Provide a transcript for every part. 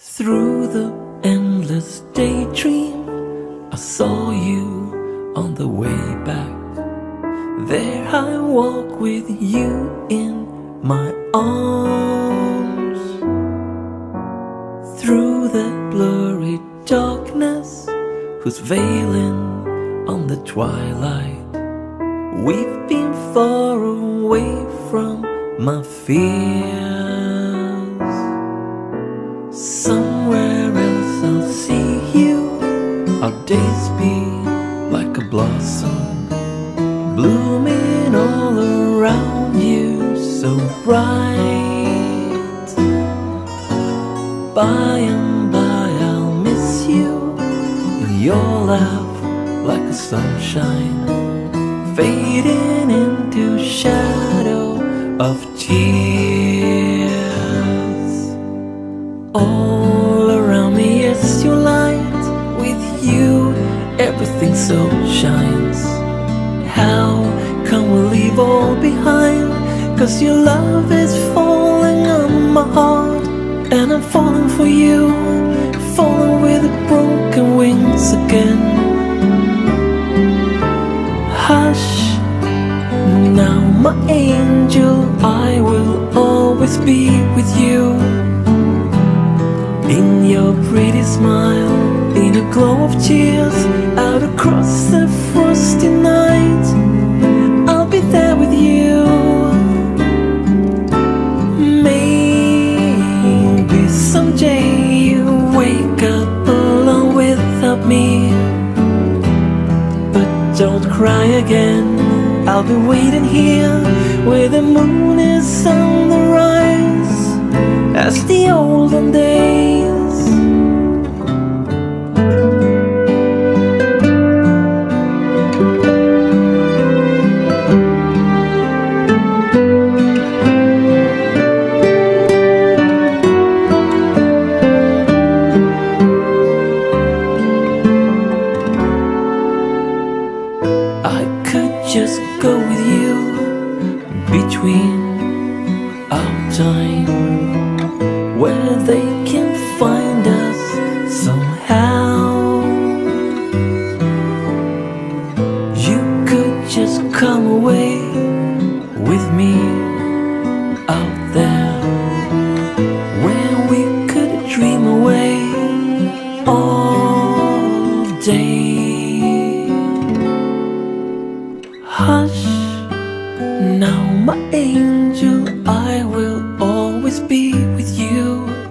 Through the endless daydream, I saw you on the way back. There I walk with you in my arms. Through the blurry darkness, who's veiling on the twilight, we've been far away from my fears. Somewhere else I'll see you. Our days be like a blossom, blooming all around you, so bright. By and by I'll miss you, and your laugh like a sunshine, fading into shadow of tears. All around me is your light. With you everything so shines. How can we leave all behind? 'Cause your love is falling on my heart, and I'm falling for you, falling with broken wings again. Hush, now my angel, I will always be with you. In your pretty smile, in a glow of tears, out across the frosty night, I'll be there with you. Maybe someday you wake up alone without me, but don't cry again. I'll be waiting here where the moon is on the rise, as the olden days. I could just go with you between our time, where they can find us somehow. You could just come away with me out there, where we could dream away all day. Hush, now my angel, I will always be with you.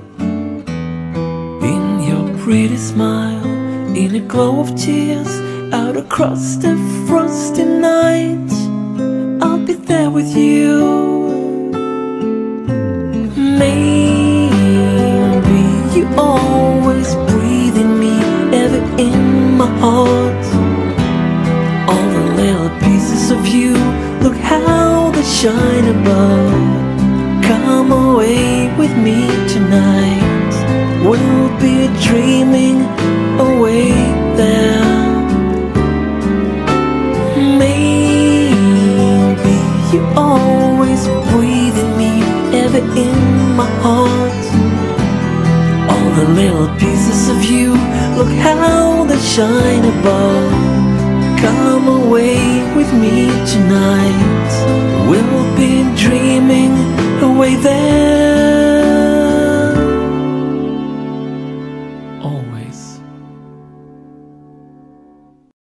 In your pretty smile, in a glow of tears, out across the frosty night, I'll be there with you. Maybe you always breathe in me, ever in my heart. All the little pieces of you, look how they shine above. Come away with me tonight, we'll be dreaming away there. Maybe you always breathe in me, ever in my heart. All the little pieces of you, look how they shine above. Come away with me tonight, we'll be dreaming away there.